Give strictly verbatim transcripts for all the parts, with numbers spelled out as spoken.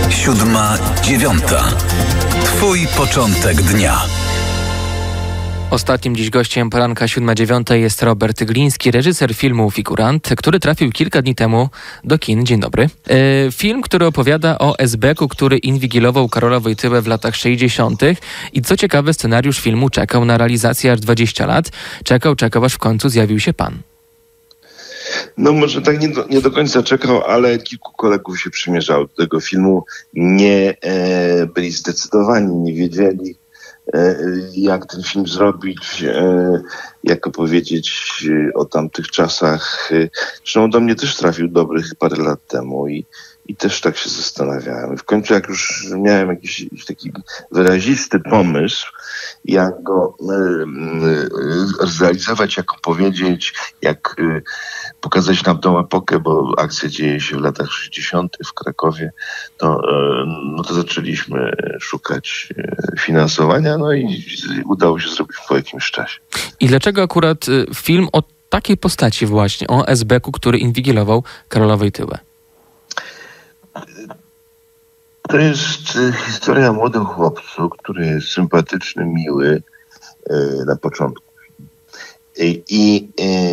Siódma, dziewiąta. Twój początek dnia. Ostatnim dziś gościem poranka siódma dziewiąta jest Robert Gliński, reżyser filmu Figurant, który trafił kilka dni temu do kin. Dzień dobry. E, film, który opowiada o esbeku, który inwigilował Karola Wojtyłę w latach sześćdziesiątych. I co ciekawe, scenariusz filmu czekał na realizację aż dwadzieścia lat. Czekał, czekał, aż w końcu zjawił się pan. No może tak nie do, nie do końca czekał, ale kilku kolegów się przymierzało do tego filmu. Nie e, byli zdecydowani, nie wiedzieli, e, jak ten film zrobić, e, jak opowiedzieć o tamtych czasach. Zresztą do mnie też trafił dobrych parę lat temu i, i też tak się zastanawiałem. W końcu jak już miałem jakiś, jakiś taki wyrazisty pomysł, jak go e, e, zrealizować, jak opowiedzieć, jak e, pokazać nam tą epokę, bo akcja dzieje się w latach sześćdziesiątych w Krakowie, to, no to zaczęliśmy szukać finansowania, no i udało się zrobić po jakimś czasie. I dlaczego akurat film o takiej postaci właśnie, o esbeku, który inwigilował Karola Wojtyłę? To jest historia o młodym chłopcu, który jest sympatyczny, miły na początku. I, i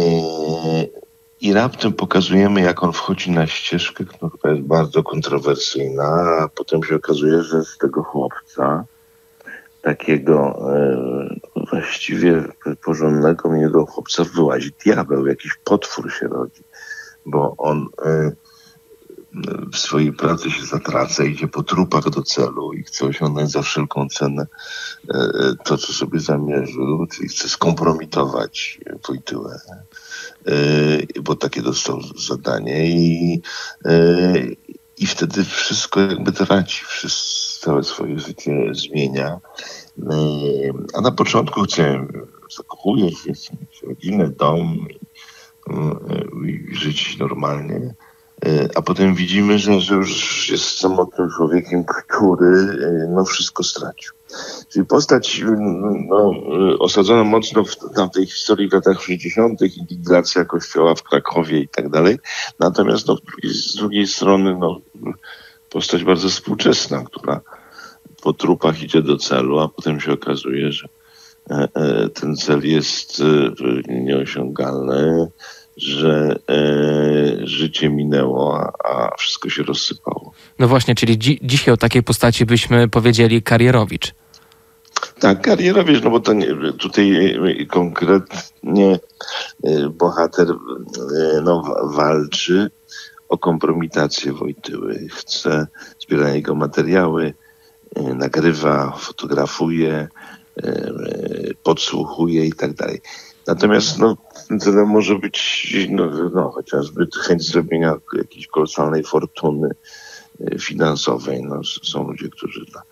I raptem pokazujemy, jak on wchodzi na ścieżkę, która jest bardzo kontrowersyjna, a potem się okazuje, że z tego chłopca, takiego e, właściwie porządnego, miłego chłopca wyłazi diabeł, jakiś potwór się rodzi, bo on e, w swojej pracy się zatraca, idzie po trupach do celu i chce osiągnąć za wszelką cenę e, to, co sobie zamierzył, czyli chce skompromitować Wojtyłę. Yy, bo takie dostał zadanie i, yy, i wtedy wszystko jakby traci, wszystko, całe swoje życie zmienia. Yy, a na początku chcę, zakochuje się, chce mieć rodzinę, dom i, yy, i żyć normalnie. A potem widzimy, że, że już jest samotnym człowiekiem, który no, wszystko stracił. Czyli postać no, osadzona mocno w tamtej historii w latach sześćdziesiątych, inwigilacja kościoła w Krakowie i tak dalej. Natomiast no, z drugiej strony no, postać bardzo współczesna, która po trupach idzie do celu, a potem się okazuje, że ten cel jest nieosiągalny, że e, życie minęło, a, a wszystko się rozsypało. No właśnie, czyli dzi- dzisiaj o takiej postaci byśmy powiedzieli karierowicz. Tak, karierowicz, no bo to nie, tutaj konkretnie e, bohater e, no, walczy o kompromitację Wojtyły. Chce, zbiera jego materiały, e, nagrywa, fotografuje, e, podsłuchuje i tak dalej. Natomiast no, celem może być no, no, chociażby chęć zrobienia jakiejś kolosalnej fortuny finansowej. No, są ludzie, którzy dla,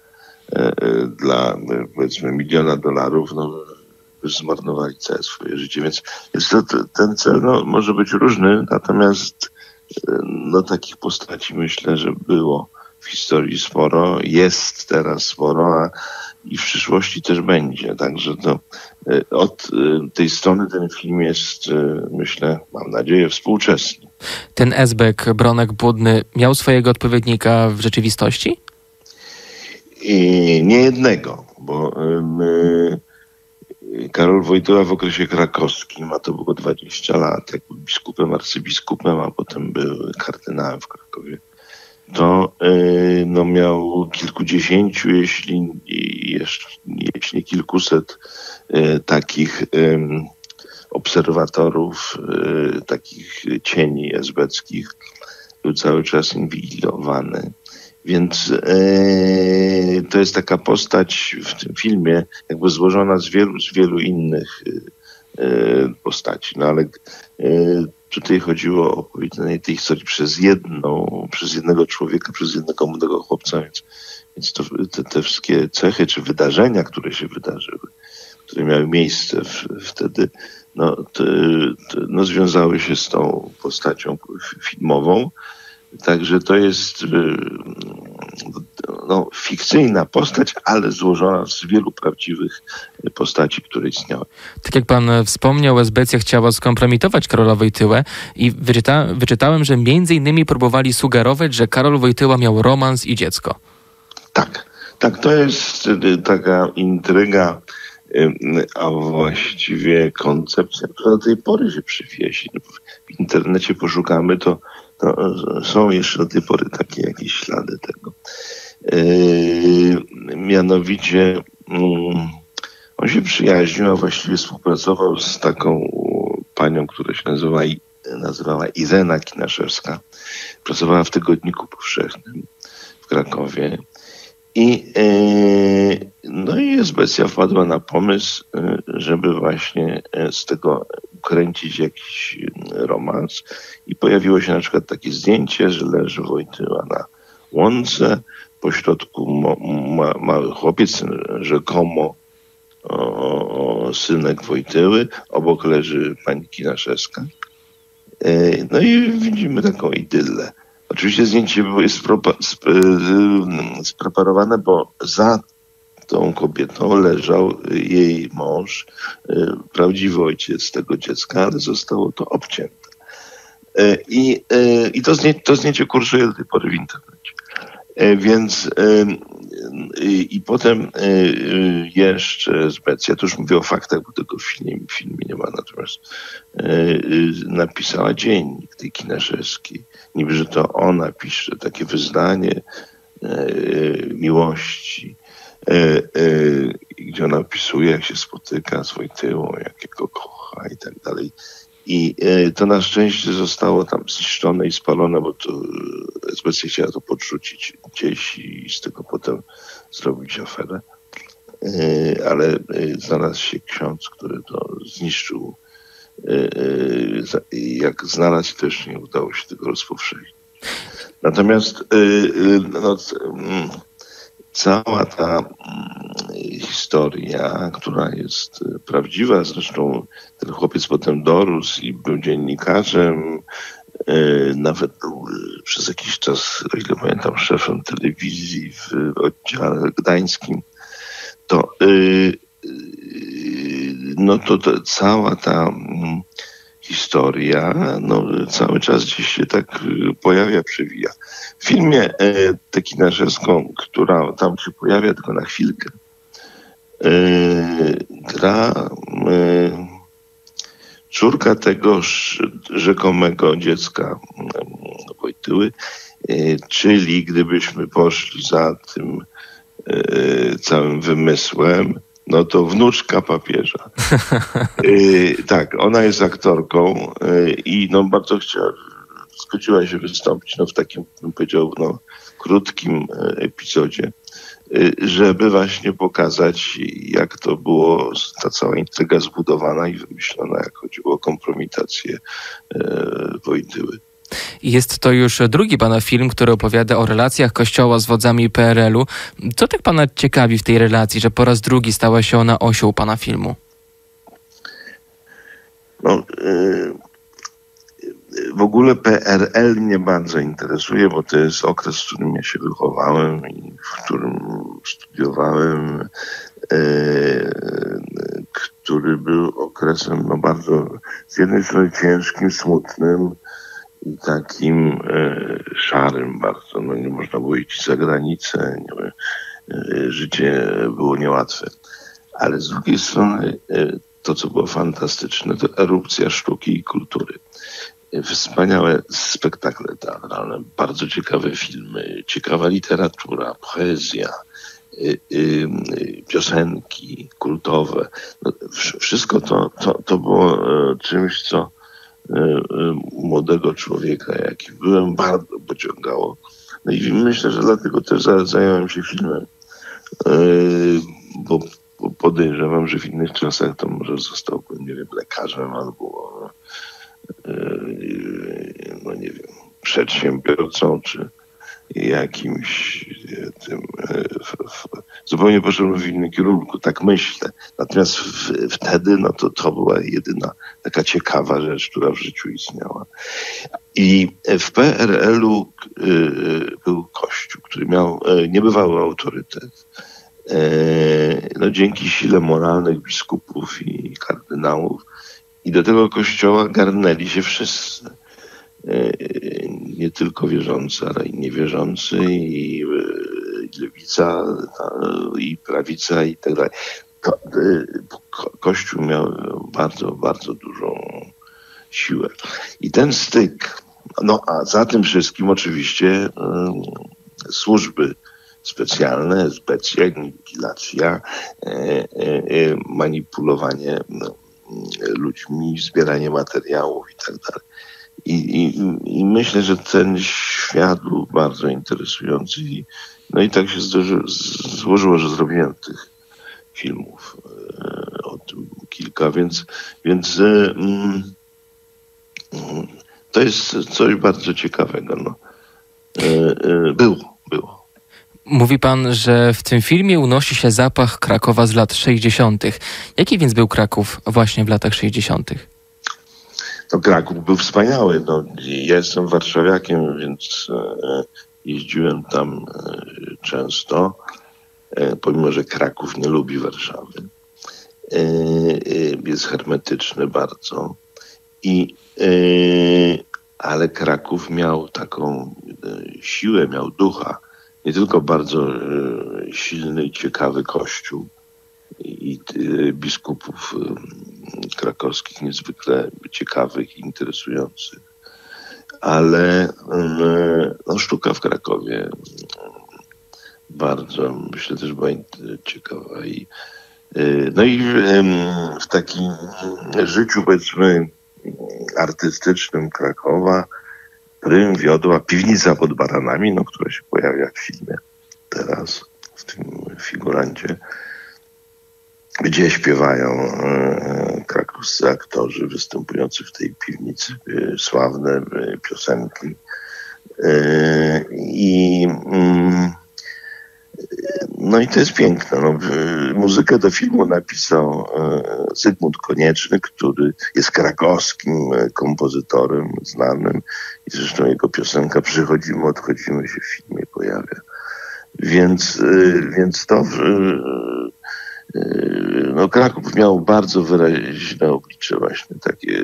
dla powiedzmy miliona dolarów no, zmarnowali całe swoje życie. Więc jest to, ten cel no, może być różny, natomiast no, takich postaci myślę, że było w historii sporo, jest teraz sporo, a i w przyszłości też będzie. Także to od tej strony ten film jest, myślę, mam nadzieję, współczesny. Ten esbek, Bronek Budny, miał swojego odpowiednika w rzeczywistości? I nie jednego, bo my, Karol Wojtyła w okresie krakowskim, a to było dwadzieścia lat, jak był biskupem, arcybiskupem, a potem był kardynałem w Krakowie, to no, miał kilkudziesięciu, jeśli, jeszcze, jeśli nie kilkuset takich obserwatorów, takich cieni esbeckich. Był cały czas inwigilowany. Więc to jest taka postać w tym filmie jakby złożona z wielu, z wielu innych postaci. No ale tutaj chodziło o opowiedzenie tej historii przez jedną, przez jednego człowieka, przez jednego młodego chłopca, więc, więc to, te, te wszystkie cechy czy wydarzenia, które się wydarzyły, które miały miejsce w, wtedy, no, te, te, no, związały się z tą postacią filmową. Także to jest no, fikcyjna postać, ale złożona z wielu prawdziwych postaci, które istniały. Tak jak pan wspomniał, Esbecja chciała skompromitować Karola Wojtyłę i wyczyta, wyczytałem, że między innymi próbowali sugerować, że Karol Wojtyła miał romans i dziecko. Tak, tak, to jest taka intryga, a właściwie koncepcja, która do tej pory się przywiesi. W internecie poszukamy, to, to są jeszcze do tej pory takie jakieś ślady tego. Yy, mianowicie yy, on się przyjaźnił, a właściwie współpracował z taką panią, która się nazywa, nazywała Irena Kinaszewska. Pracowała w Tygodniku Powszechnym w Krakowie. I, yy, no i Esbecja wpadła na pomysł, yy, żeby właśnie z tego kręcić jakiś romans. I pojawiło się na przykład takie zdjęcie, że leży Wojtyła na łące, pośrodku ma, ma, mały chłopiec, rzekomo o, o, synek Wojtyły, obok leży pani Kinaszewska. Yy, no i widzimy taką idyllę. Oczywiście zdjęcie jest spreparowane, bo za tą kobietą leżał jej mąż, prawdziwy ojciec tego dziecka, ale zostało to obcięte. I, i to, zdjęcie, to zdjęcie kursuje do tej pory w internecie. Więc i, i potem jeszcze Esbecja, to już mówię o faktach, bo tego w filmie, w filmie nie ma, natomiast napisała dziennik tej Kinaszewskiej. Niby, że to ona pisze takie wyznanie miłości, gdzie ona opisuje, jak się spotyka z Wojtyłą, jak go kocha i tak dalej. I to na szczęście zostało tam zniszczone i spalone, bo to Esbecja chciała to podrzucić gdzieś i z tego potem zrobić aferę. Ale znalazł się ksiądz, który to zniszczył. Jak znalazł, też nie udało się tego rozpowszechnić. Natomiast no, cała ta historia, która jest prawdziwa, zresztą ten chłopiec potem dorósł i był dziennikarzem, nawet był przez jakiś czas, o ile pamiętam, szefem telewizji w oddziale gdańskim, to no to, to cała ta historia no, cały czas gdzieś się tak pojawia, przewija. W filmie e, tę Kinaszewską, która tam się pojawia tylko na chwilkę, e, gra e, córka tego rzekomego dziecka Wojtyły, e, czyli gdybyśmy poszli za tym e, całym wymysłem, no to wnuczka papieża. Yy, tak, ona jest aktorką yy, i no bardzo chciała, zgodziła się wystąpić no, w takim, bym powiedział, no, krótkim yy, epizodzie, yy, żeby właśnie pokazać, jak to było, ta cała intryga zbudowana i wymyślona, jak chodziło o kompromitację yy, Wojtyły. Jest to już drugi pana film, który opowiada o relacjach Kościoła z wodzami P R L-u. Co tak pana ciekawi w tej relacji, że po raz drugi stała się ona osią pana filmu? No, yy, w ogóle P R L mnie bardzo interesuje, bo to jest okres, w którym ja się wychowałem i w którym studiowałem, yy, który był okresem no, bardzo z jednej strony ciężkim, smutnym, i takim e, szarym bardzo. No, nie można było iść za granicę, nie, e, życie było niełatwe. Ale z drugiej strony e, to, co było fantastyczne, to erupcja sztuki i kultury. E, wspaniałe spektakle teatralne, bardzo ciekawe filmy, ciekawa literatura, poezja, e, e, piosenki kultowe. No, wszystko to, to, to było e, czymś, co młodego człowieka, jaki byłem, bardzo pociągało. No i myślę, że dlatego też zająłem się filmem, bo podejrzewam, że w innych czasach to może zostałbym, nie wiem, lekarzem albo no nie wiem, przedsiębiorcą, czy jakimś tym, w, w, zupełnie poszedłem w innym kierunku, tak myślę. Natomiast w, wtedy no to, to była jedyna taka ciekawa rzecz, która w życiu istniała. I w P R L-u y, był kościół, który który miał niebywały autorytet. No, dzięki sile moralnych biskupów i kardynałów. I do tego kościoła garnęli się wszyscy. Nie tylko wierzący, ale i niewierzący, i lewica, i prawica, i tak dalej. Kościół miał bardzo, bardzo dużą siłę. I ten styk, no a za tym wszystkim oczywiście służby specjalne, specja, inwigilacja, manipulowanie ludźmi, zbieranie materiałów i tak dalej. I, i, I myślę, że ten świat był bardzo interesujący. I, no i tak się zdarzy, złożyło, że zrobiłem tych filmów e, o tym kilka, więc, więc e, mm, to jest coś bardzo ciekawego. No. E, e, było, było. Mówi pan, że w tym filmie unosi się zapach Krakowa z lat sześćdziesiątych. Jaki więc był Kraków właśnie w latach sześćdziesiątych? No, Kraków był wspaniały. No, ja jestem warszawiakiem, więc e, jeździłem tam e, często, e, pomimo że Kraków nie lubi Warszawy. E, e, jest hermetyczny bardzo. I, e, ale Kraków miał taką e, siłę, miał ducha. Nie tylko bardzo e, silny i ciekawy kościół i, i e, biskupów e, krakowskich niezwykle ciekawych i interesujących, ale e, no, sztuka w Krakowie e, bardzo, myślę, też była ciekawa. I, e, no i e, w takim życiu, powiedzmy, artystycznym Krakowa prym wiodła Piwnica pod Baranami, no, która się pojawia w filmie teraz, w tym Figurancie, gdzie śpiewają e, krakowscy aktorzy występujący w tej piwnicy, e, sławne e, piosenki. E, I mm, no i to jest piękne. No, muzykę do filmu napisał e, Zygmunt Konieczny, który jest krakowskim e, kompozytorem znanym i zresztą jego piosenka Przychodzimy, odchodzimy się w filmie pojawia. Więc, e, więc to e, no, Kraków miał bardzo wyraźne oblicze właśnie takie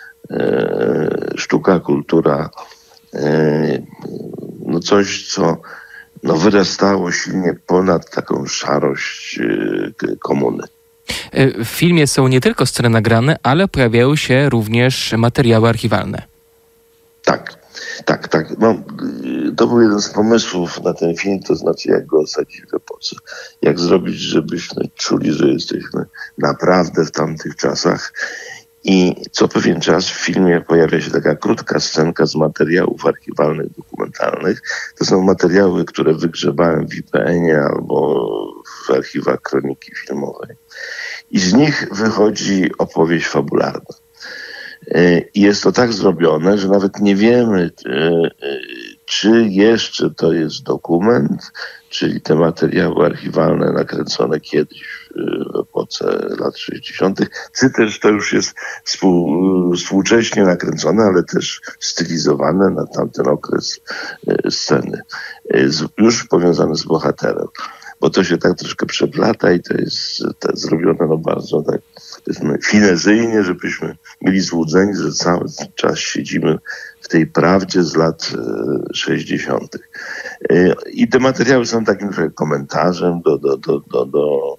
e, sztuka, kultura, e, no coś, co no, wyrastało silnie ponad taką szarość e, komuny. W filmie są nie tylko sceny nagrane, ale pojawiają się również materiały archiwalne. Tak, tak, tak. No, to był jeden z pomysłów na ten film, to znaczy jak go osadzić w epoce. Jak zrobić, żebyśmy czuli, że jesteśmy naprawdę w tamtych czasach. I co pewien czas w filmie pojawia się taka krótka scenka z materiałów archiwalnych, dokumentalnych. To są materiały, które wygrzebałem w I P N-ie albo w archiwach Kroniki Filmowej. I z nich wychodzi opowieść fabularna. I jest to tak zrobione, że nawet nie wiemy, czy jeszcze to jest dokument, czyli te materiały archiwalne nakręcone kiedyś w epoce lat sześćdziesiątych, czy też to już jest współ, współcześnie nakręcone, ale też stylizowane na tamten okres sceny, już powiązane z bohaterem. Bo to się tak troszkę przeplata i to jest tak zrobione no bardzo tak finezyjnie, żebyśmy mieli złudzenie, że cały czas siedzimy w tej prawdzie z lat sześćdziesiątych. I te materiały są takim trochę komentarzem do, do, do, do, do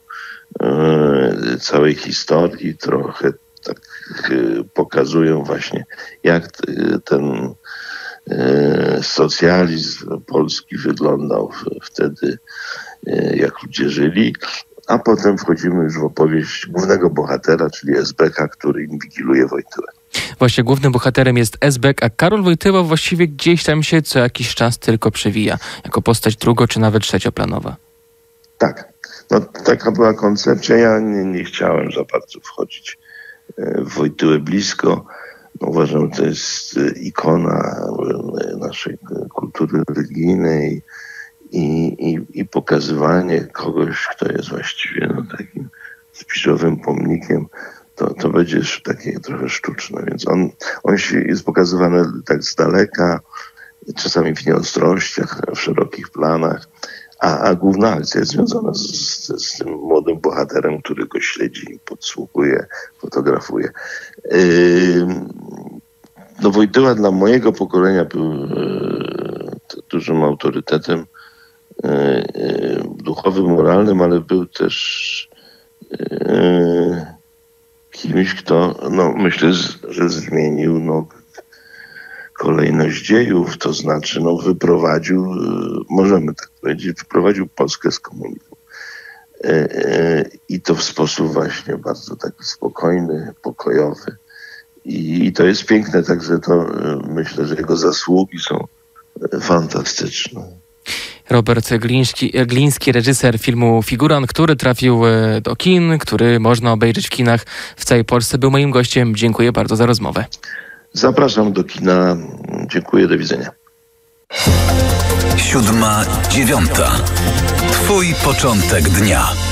e, całej historii, trochę tak e, pokazują właśnie, jak ten e, socjalizm polski wyglądał w, wtedy, e, jak ludzie żyli. A potem wchodzimy już w opowieść głównego bohatera, czyli Esbeka, który inwigiluje Wojtyłę. Właśnie głównym bohaterem jest Esbek, a Karol Wojtyła właściwie gdzieś tam się co jakiś czas tylko przewija, jako postać drugo- czy nawet trzecioplanowa. Tak, no taka była koncepcja. Ja nie, nie chciałem za bardzo wchodzić w Wojtyłę blisko. No, uważam, że to jest ikona naszej kultury religijnej. I, i, i pokazywanie kogoś, kto jest właściwie no, takim spiżowym pomnikiem, to, to będzie już takie trochę sztuczne. Więc on, on się jest pokazywany tak z daleka, czasami w nieostrościach, w szerokich planach, a, a główna akcja jest związana z, z, z tym młodym bohaterem, który go śledzi, podsłuchuje, fotografuje. Yy, no Wojtyła dla mojego pokolenia był yy, dużym autorytetem yy, yy, duchowym, moralnym, ale był też yy, kimś, kto, no myślę, że zmienił no, kolejność dziejów, to znaczy no, wyprowadził, możemy tak powiedzieć, wyprowadził Polskę z komunizmu. I to w sposób właśnie bardzo taki spokojny, pokojowy. I to jest piękne, także to myślę, że jego zasługi są fantastyczne. Robert Gliński, Gliński, reżyser filmu Figurant, który trafił do kin, który można obejrzeć w kinach w całej Polsce, był moim gościem. Dziękuję bardzo za rozmowę. Zapraszam do kina. Dziękuję, do widzenia. Siódma, dziewiąta. Twój początek dnia.